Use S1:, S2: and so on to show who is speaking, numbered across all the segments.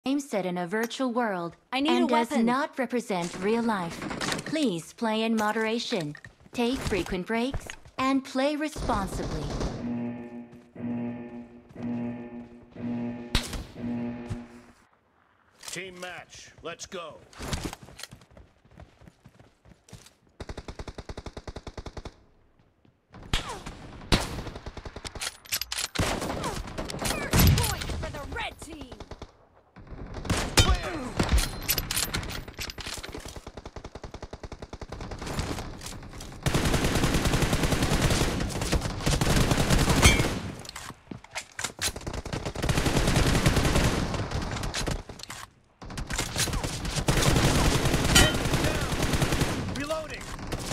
S1: Game set in a virtual world
S2: I need
S1: and
S2: a
S1: does
S2: weapon.
S1: not represent real life. Please play in moderation, take frequent breaks, and play responsibly.
S3: Team match, let's go.
S2: First point for the red team.
S3: Reloading.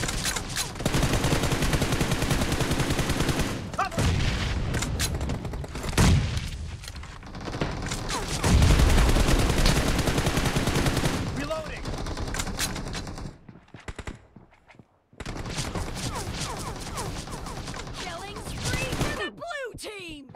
S3: Cover me. Reloading.
S2: Killing spree for the blue team.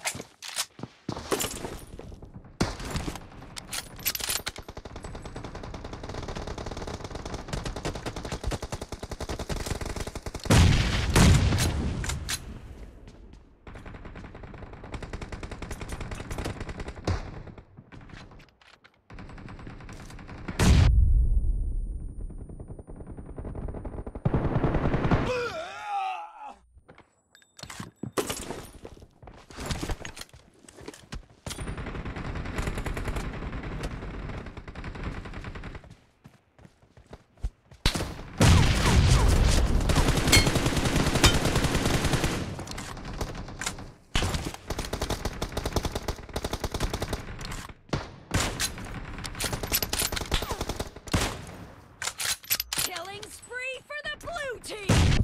S2: Killing spree for the blue team.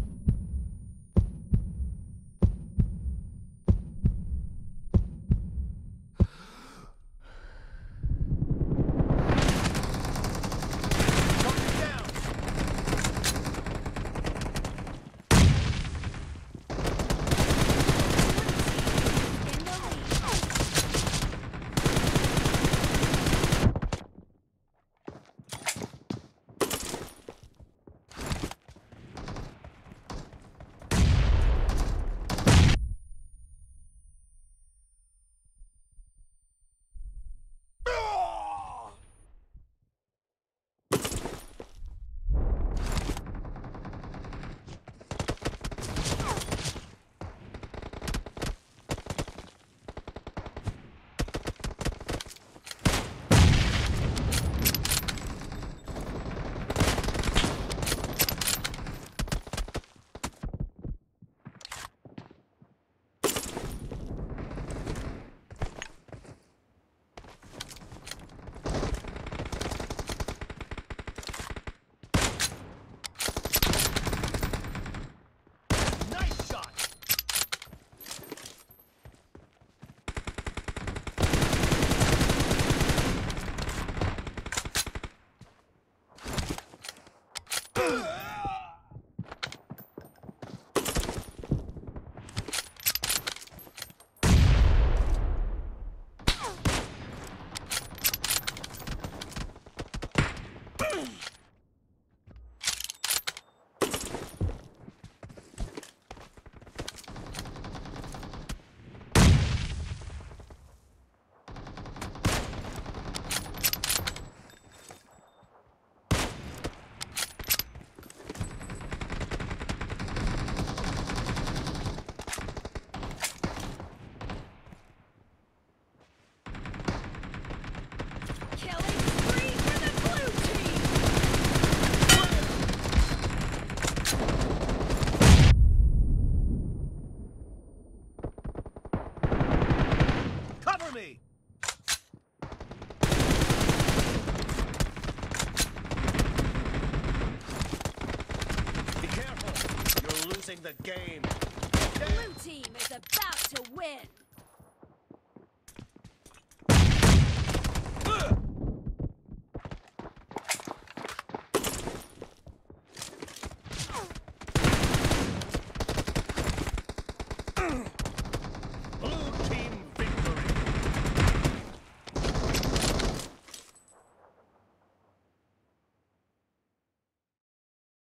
S3: Target down.
S2: In the lead.
S3: Nice shot.
S2: Killing spree for the blue team.
S3: Cover me. Be careful. You're losing the game.
S2: The blue team is about to win.